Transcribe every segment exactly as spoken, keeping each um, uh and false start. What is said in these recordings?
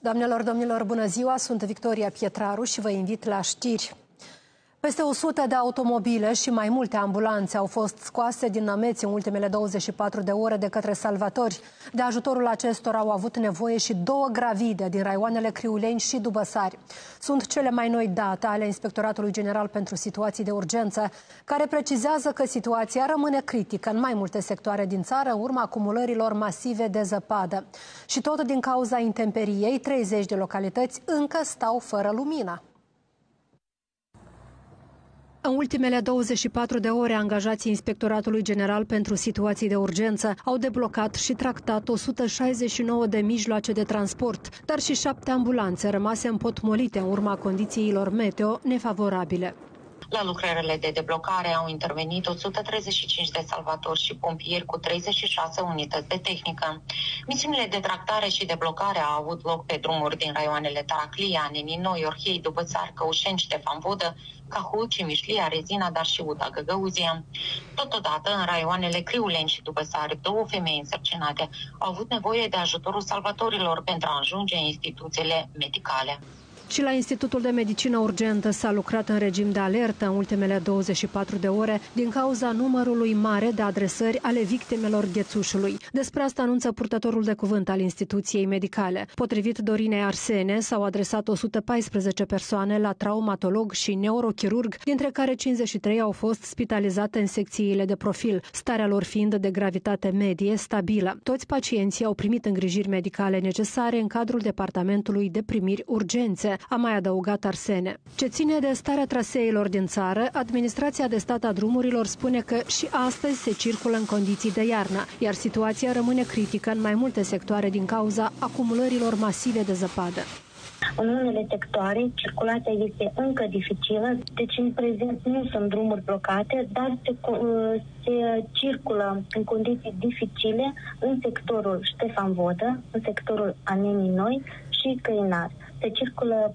Doamnelor, domnilor, bună ziua! Sunt Victoria Pietraru și vă invit la știri. Peste o sută de automobile și mai multe ambulanțe au fost scoase din nămeți în ultimele douăzeci și patru de ore de către salvatori. De ajutorul acestora au avut nevoie și două gravide din raioanele Criuleni și Dubăsari. Sunt cele mai noi date ale Inspectoratului General pentru Situații de Urgență, care precizează că situația rămâne critică în mai multe sectoare din țară în urma acumulărilor masive de zăpadă. Și tot din cauza intemperiei, treizeci de localități încă stau fără lumină. În ultimele douăzeci și patru de ore, angajații Inspectoratului General pentru Situații de Urgență au deblocat și tractat o sută șaizeci și nouă de mijloace de transport, dar și șapte ambulanțe rămase împotmolite în urma condițiilor meteo nefavorabile. La lucrările de deblocare au intervenit o sută treizeci și cinci de salvatori și pompieri cu treizeci și șase unități de tehnică. Misiunile de tractare și deblocare au avut loc pe drumuri din raioanele Taraclia, Neninoi, Orhei, Dubățar, Căușeni, Ștefan Vodă, Cahul, Cimișlia, Rezina, dar și Uta Găgăuzia. Totodată, în raioanele Criuleni și Dubăsari, două femei însărcinate au avut nevoie de ajutorul salvatorilor pentru a ajunge în instituțiile medicale. Și la Institutul de Medicină Urgentă s-a lucrat în regim de alertă în ultimele douăzeci și patru de ore din cauza numărului mare de adresări ale victimelor ghețușului. Despre asta anunță purtătorul de cuvânt al instituției medicale. Potrivit Dorinei Arsene, s-au adresat o sută paisprezece persoane la traumatolog și neurochirurg, dintre care cincizeci și trei au fost spitalizate în secțiile de profil, starea lor fiind de gravitate medie stabilă. Toți pacienții au primit îngrijiri medicale necesare în cadrul Departamentului de Primiri Urgențe, a mai adăugat Arsene. Ce ține de starea traseelor din țară, Administrația de Stat a Drumurilor spune că și astăzi se circulă în condiții de iarnă, iar situația rămâne critică în mai multe sectoare din cauza acumulărilor masive de zăpadă. În unele sectoare, circulația este încă dificilă, deci în prezent nu sunt drumuri blocate, dar se, se circulă în condiții dificile în sectorul Ștefan Vodă, în sectorul Neninoi și Căinar. Se circulă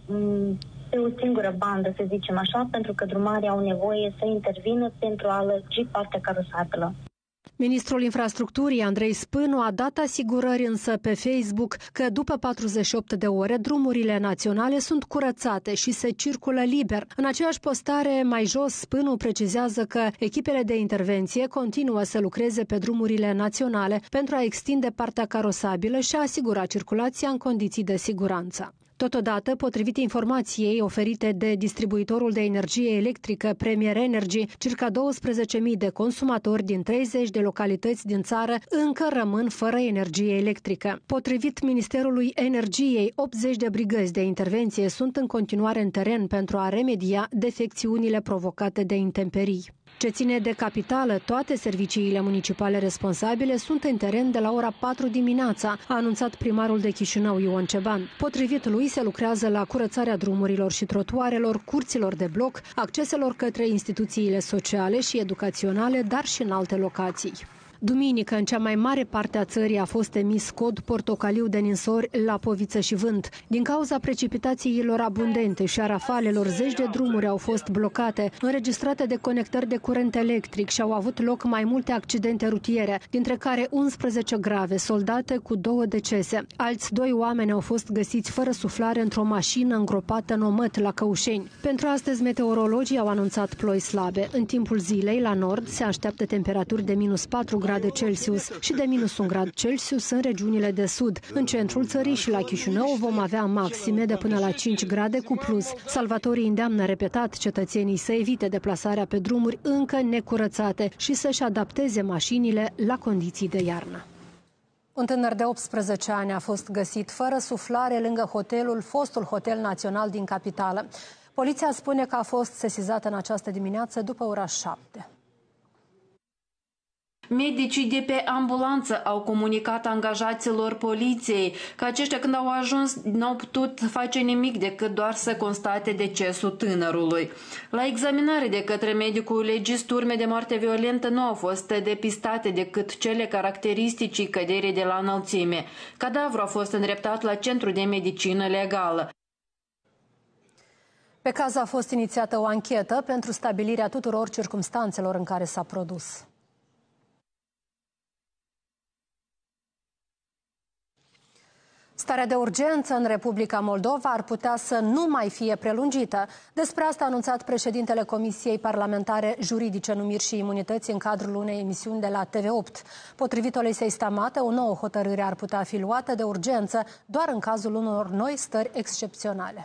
pe o singură bandă, să zicem așa, pentru că drumarii au nevoie să intervină pentru a lărgi partea carosabilă. Ministrul Infrastructurii, Andrei Spânu, a dat asigurări însă pe Facebook că după patruzeci și opt de ore drumurile naționale sunt curățate și se circulă liber. În aceeași postare mai jos, Spânu precizează că echipele de intervenție continuă să lucreze pe drumurile naționale pentru a extinde partea carosabilă și a asigura circulația în condiții de siguranță. Totodată, potrivit informației oferite de distribuitorul de energie electrică Premier Energy, circa douăsprezece mii de consumatori din treizeci de localități din țară încă rămân fără energie electrică. Potrivit Ministerului Energiei, optzeci de brigăzi de intervenție sunt în continuare în teren pentru a remedia defecțiunile provocate de intemperii. Ce ține de capitală, toate serviciile municipale responsabile sunt în teren de la ora patru dimineața, a anunțat primarul de Chișinău, Ion Ceban. Potrivit lui, se lucrează la curățarea drumurilor și trotuarelor, curților de bloc, acceselor către instituțiile sociale și educaționale, dar și în alte locații. Duminică, în cea mai mare parte a țării a fost emis cod portocaliu de ninsori la poviță și vânt. Din cauza precipitațiilor abundente și a rafalelor, zeci de drumuri au fost blocate, înregistrate de conectări de curent electric și au avut loc mai multe accidente rutiere, dintre care unsprezece grave, soldate cu două decese. Alți doi oameni au fost găsiți fără suflare într-o mașină îngropată în omăt la Căușeni. Pentru astăzi, meteorologii au anunțat ploi slabe. În timpul zilei, la nord, se așteaptă temperaturi de minus patru grade Celsius și de minus un grad Celsius în regiunile de sud. În centrul țării și la Chișinău vom avea maxime de până la cinci grade cu plus. Salvatorii îndeamnă repetat cetățenii să evite deplasarea pe drumuri încă necurățate și să-și adapteze mașinile la condiții de iarnă. Un tânăr de optsprezece ani a fost găsit fără suflare lângă hotelul, fostul Hotel Național din capitală. Poliția spune că a fost sesizată în această dimineață după ora șapte. Medicii de pe ambulanță au comunicat angajaților poliției că aceștia, când au ajuns, n-au putut face nimic decât doar să constate decesul tânărului. La examinare de către medicul legist, urme de moarte violentă nu au fost depistate decât cele caracteristicii căderii de la înălțime. Cadavrul a fost îndreptat la Centrul de Medicină Legală. Pe caz a fost inițiată o anchetă pentru stabilirea tuturor circumstanțelor în care s-a produs. Starea de urgență în Republica Moldova ar putea să nu mai fie prelungită. Despre asta a anunțat președintele Comisiei Parlamentare Juridice, Numiri și Imunități în cadrul unei emisiuni de la T V opt. Potrivit Olesei Stamată, o nouă hotărâre ar putea fi luată de urgență doar în cazul unor noi stări excepționale.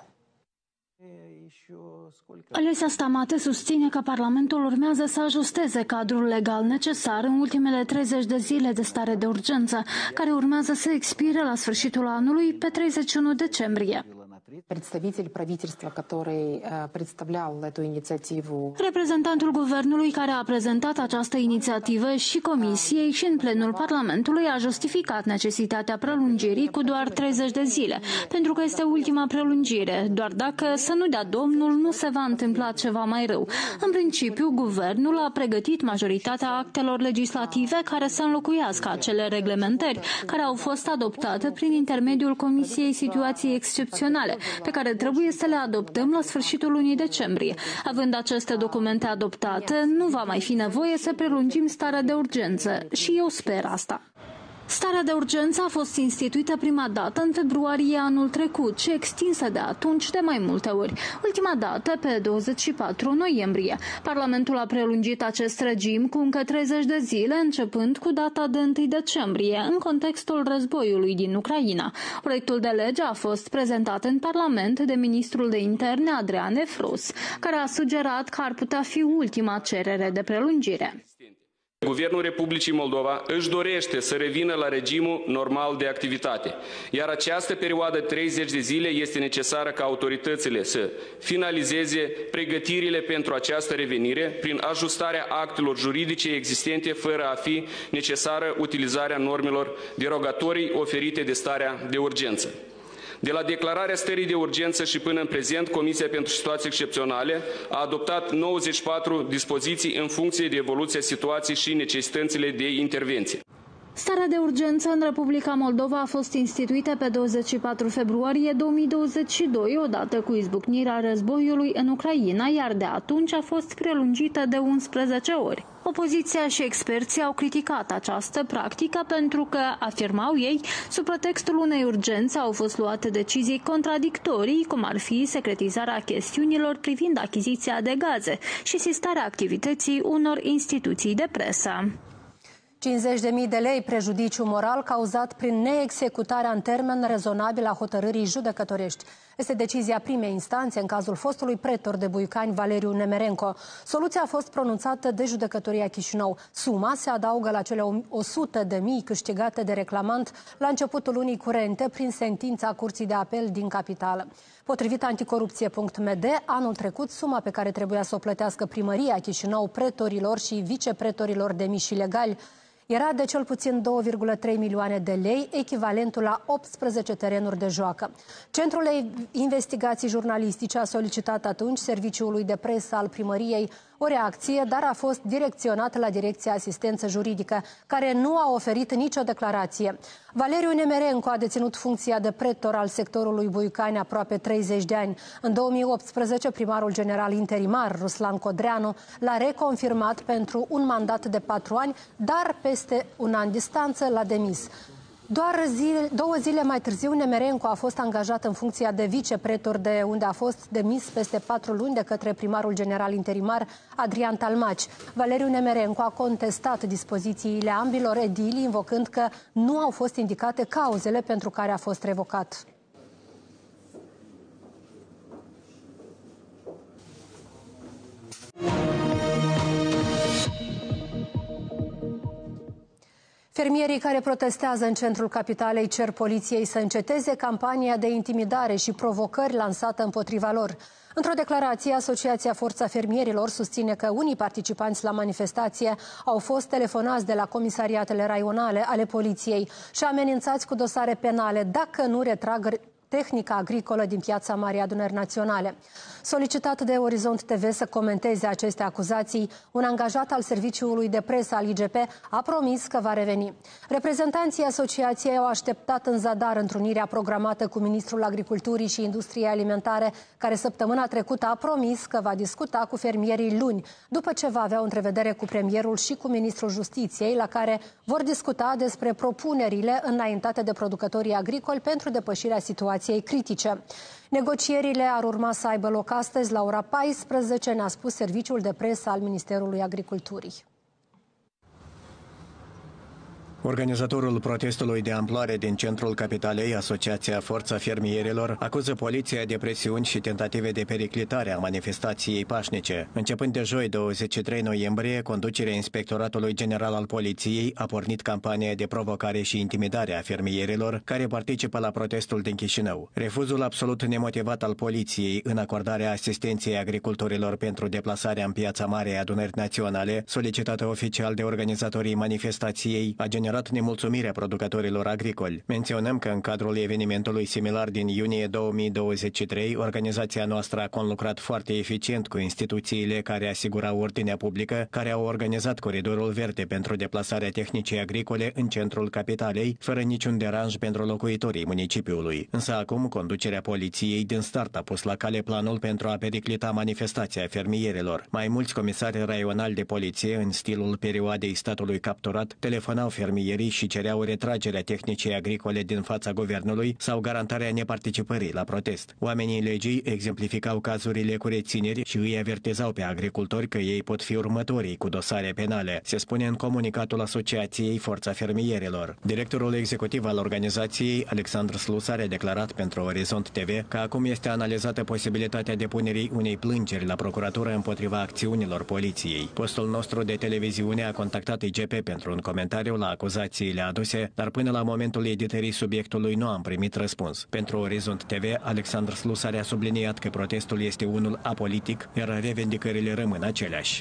Olesa Stamată susține că Parlamentul urmează să ajusteze cadrul legal necesar în ultimele treizeci de zile de stare de urgență, care urmează să expire la sfârșitul anului pe treizeci și unu decembrie. Представитель правительства, который представлял эту инициативу. Reprezentantul guvernului care a prezentat această inițiativă și Comisiei și în plenul Parlamentului a justificat necesitatea prelungirii cu doar treizeci de zile, pentru că este ultima prelungire, doar dacă, să nu dea Domnul, nu se va întâmpla ceva mai rău. În principiu, guvernul a pregătit majoritatea actelor legislative care să înlocuiască acele reglementări care au fost adoptate prin intermediul Comisiei Situații Excepționale, pe care trebuie să le adoptăm la sfârșitul lunii decembrie. Având aceste documente adoptate, nu va mai fi nevoie să prelungim starea de urgență și eu sper asta. Starea de urgență a fost instituită prima dată în februarie anul trecut și extinsă de atunci de mai multe ori. Ultima dată pe douăzeci și patru noiembrie. Parlamentul a prelungit acest regim cu încă treizeci de zile, începând cu data de întâi decembrie, în contextul războiului din Ucraina. Proiectul de lege a fost prezentat în Parlament de ministrul de interne Adrian Efrus, care a sugerat că ar putea fi ultima cerere de prelungire. Guvernul Republicii Moldova își dorește să revină la regimul normal de activitate, iar această perioadă de treizeci de zile este necesară ca autoritățile să finalizeze pregătirile pentru această revenire prin ajustarea actelor juridice existente fără a fi necesară utilizarea normelor derogatorii oferite de starea de urgență. De la declararea stării de urgență și până în prezent, Comisia pentru Situații Excepționale a adoptat nouăzeci și patru dispoziții în funcție de evoluția situației și necesitățile de intervenție. Starea de urgență în Republica Moldova a fost instituită pe douăzeci și patru februarie două mii douăzeci și doi, odată cu izbucnirea războiului în Ucraina, iar de atunci a fost prelungită de unsprezece ori. Opoziția și experții au criticat această practică pentru că, afirmau ei, sub pretextul unei urgențe au fost luate decizii contradictorii, cum ar fi secretizarea chestiunilor privind achiziția de gaze și sistarea activității unor instituții de presă. cincizeci de mii de lei prejudiciu moral cauzat prin neexecutarea în termen rezonabil a hotărârii judecătorești. Este decizia primei instanțe în cazul fostului pretor de Buicani Valeriu Nemerenco. Soluția a fost pronunțată de Judecătoria Chișinău. Suma se adaugă la cele o sută de mii câștigate de reclamant la începutul lunii curente prin sentința Curții de Apel din capitală. Potrivit anticorupție punct m d, anul trecut, suma pe care trebuia să o plătească Primăria Chișinău pretorilor și vicepretorilor demiși ilegali era de cel puțin două virgulă trei milioane de lei, echivalentul la optsprezece terenuri de joacă. Centrul de Investigații Jurnalistice a solicitat atunci Serviciului de Presă al Primăriei o reacție, dar a fost direcționat la Direcția Asistență Juridică, care nu a oferit nicio declarație. Valeriu Nemerenco a deținut funcția de pretor al sectorului Buicani aproape treizeci de ani. În două mii optsprezece, primarul general interimar Ruslan Codreanu l-a reconfirmat pentru un mandat de patru ani, dar peste un an distanță l-a demis. Doar zile, două zile mai târziu, Nemerenco a fost angajat în funcția de vicepretor, de unde a fost demis peste patru luni de către primarul general interimar Adrian Talmaci. Valeriu Nemerenco a contestat dispozițiile ambilor edili, invocând că nu au fost indicate cauzele pentru care a fost revocat. Fermierii care protestează în centrul capitalei cer poliției să înceteze campania de intimidare și provocări lansată împotriva lor. Într-o declarație, Asociația Forța Fermierilor susține că unii participanți la manifestație au fost telefonați de la comisariatele raionale ale poliției și amenințați cu dosare penale dacă nu retrag tehnică agricolă din Piața Marii Adunări Naționale. Solicitat de Orizont T V să comenteze aceste acuzații, un angajat al serviciului de presă al I G P a promis că va reveni. Reprezentanții asociației au așteptat în zadar întrunirea programată cu Ministrul Agriculturii și Industriei Alimentare, care săptămâna trecută a promis că va discuta cu fermierii luni, după ce va avea o întrevedere cu premierul și cu Ministrul Justiției, la care vor discuta despre propunerile înaintate de producătorii agricoli pentru depășirea situației critice. Negocierile ar urma să aibă loc astăzi la ora paisprezece, ne-a spus serviciul de presă al Ministerului Agriculturii. Organizatorul protestului de amploare din centrul capitalei, Asociația Forța Fermierilor, acuză poliția de presiuni și tentative de periclitare a manifestației pașnice. Începând de joi, douăzeci și trei noiembrie, conducerea Inspectoratului General al Poliției a pornit campania de provocare și intimidare a fermierilor care participă la protestul din Chișinău. Refuzul absolut nemotivat al poliției în acordarea asistenței agricultorilor pentru deplasarea în Piața Marii Adunări Naționale, solicitată oficial de organizatorii manifestației, a generat nemulțumirea producătorilor agricoli. Menționăm că în cadrul evenimentului similar din iunie două mii douăzeci și trei, organizația noastră a conlucrat foarte eficient cu instituțiile care asigurau ordinea publică, care au organizat coridorul verde pentru deplasarea tehnicii agricole în centrul capitalei, fără niciun deranj pentru locuitorii municipiului. Însă acum, conducerea poliției din start a pus la cale planul pentru a periclita manifestația fermierilor. Mai mulți comisari raionali de poliție, în stilul perioadei statului capturat, telefonau fermierilor și cereau retragerea tehnicii agricole din fața guvernului sau garantarea neparticipării la protest. Oamenii legii exemplificau cazurile cu rețineri și îi avertizau pe agricultori că ei pot fi următorii cu dosare penale, se spune în comunicatul Asociației Forța Fermierilor. Directorul executiv al organizației, Alexandru Slusar, a declarat pentru Orizont T V că acum este analizată posibilitatea depunerii unei plângeri la procuratură împotriva acțiunilor poliției. Postul nostru de televiziune a contactat I G P pentru un comentariu la acuzațiile aduse, dar până la momentul editării subiectului nu am primit răspuns. Pentru Orizont T V, Alexandru Slusar a subliniat că protestul este unul apolitic, iar revendicările rămân aceleași.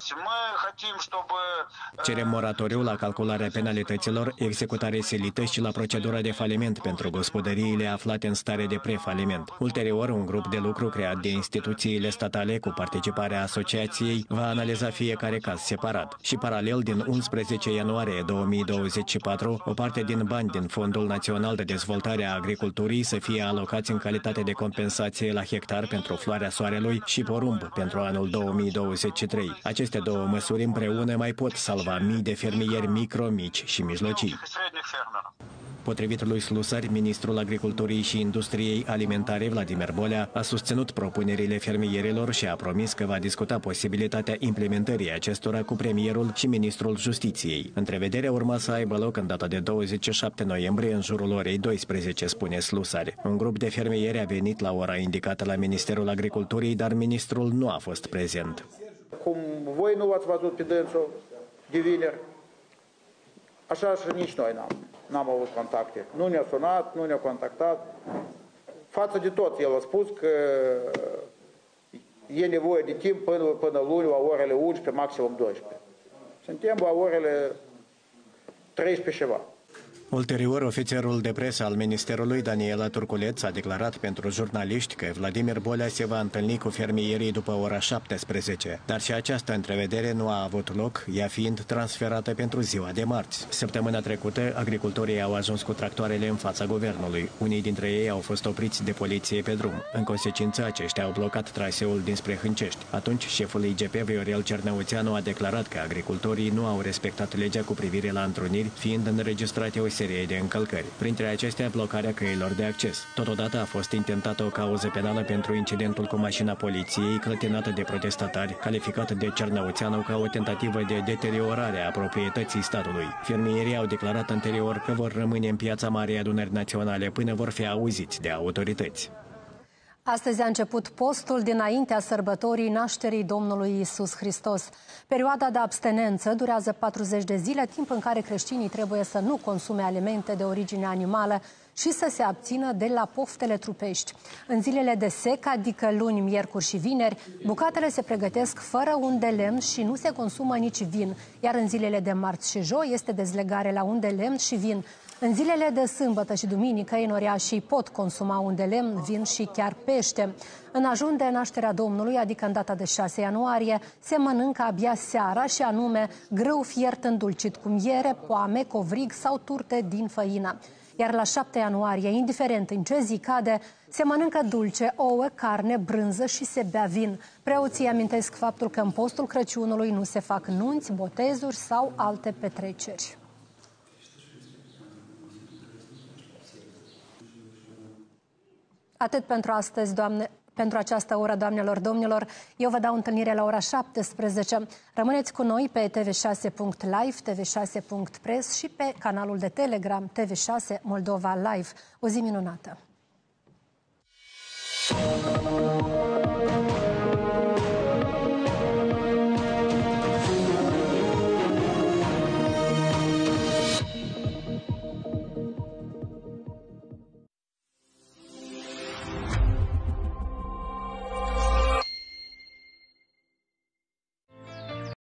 Cerem moratoriu la calcularea penalităților, executare silită și la procedura de faliment pentru gospodăriile aflate în stare de prefaliment. Ulterior, un grup de lucru creat de instituțiile statale cu participarea asociației va analiza fiecare caz separat. Și paralel, din unsprezece ianuarie două mii douăzeci și patru, o parte din bani din Fondul Național de Dezvoltare a Agriculturii să fie alocați în calitate de compensație la hectar pentru floarea soarelui și porumb pentru anul două mii douăzeci și trei. Aceste două măsuri împreună mai pot salva mii de fermieri micro, mici și mijlocii. Potrivit lui Slusar, ministrul Agriculturii și Industriei Alimentare, Vladimir Bolea, a susținut propunerile fermierilor și a promis că va discuta posibilitatea implementării acestora cu premierul și ministrul Justiției. Întrevederea urma să aibă loc în data de douăzeci și șapte noiembrie în jurul orei douăsprezece, spune Slusar. Un grup de fermieri a venit la ora indicată la Ministerul Agriculturii, dar ministrul nu a fost prezent. Cum voi nu ați văzut pe dânsul de vineri, așa și nici noi n-am, n-am avut contacte. Nu ne-a sunat, nu ne-a contactat. Față de tot, el a spus că e nevoie de timp până, până luni la orele unsprezece, maximum douăsprezece. Suntem la orele treisprezece ceva. Ulterior, ofițerul de presă al Ministerului, Daniela Turculeț, a declarat pentru jurnaliști că Vladimir Bolea se va întâlni cu fermierii după ora șaptesprezece. Dar și această întrevedere nu a avut loc, ea fiind transferată pentru ziua de marți. Săptămâna trecută, agricultorii au ajuns cu tractoarele în fața guvernului. Unii dintre ei au fost opriți de poliție pe drum. În consecință, aceștia au blocat traseul dinspre Hâncești. Atunci, șeful I G P, Viorel Cernăuțeanu, a declarat că agricultorii nu au respectat legea cu privire la întruniri, fiind înregistrate o serie de încălcări. Printre acestea, blocarea căilor de acces. Totodată a fost intentată o cauză penală pentru incidentul cu mașina poliției clătinată de protestatari, calificată de Cernăuțeanu ca o tentativă de deteriorare a proprietății statului. Fermierii au declarat anterior că vor rămâne în Piața Marii Adunări Naționale până vor fi auziți de autorități. Astăzi a început postul dinaintea sărbătorii nașterii Domnului Iisus Hristos. Perioada de abstinență durează patruzeci de zile, timp în care creștinii trebuie să nu consume alimente de origine animală și să se abțină de la poftele trupești. În zilele de sec, adică luni, miercuri și vineri, bucatele se pregătesc fără un de lemn și nu se consumă nici vin, iar în zilele de marți și joi este dezlegare la un de lemn și vin. În zilele de sâmbătă și duminică, enoriașii pot consuma un de lemn, vin și chiar pește. În ajun de nașterea Domnului, adică în data de șase ianuarie, se mănâncă abia seara și anume grâu fiert îndulcit cu miere, poame, covrig sau turte din făină. Iar la șapte ianuarie, indiferent în ce zi cade, se mănâncă dulce, ouă, carne, brânză și se bea vin. Preoții amintesc faptul că în postul Crăciunului nu se fac nunți, botezuri sau alte petreceri. Atât pentru astăzi, doamne, pentru această oră, doamnelor, domnilor. Eu vă dau întâlnire la ora șaptesprezece. Rămâneți cu noi pe T V șase punct live, T V șase punct press și pe canalul de Telegram T V șase Moldova Live. O zi minunată!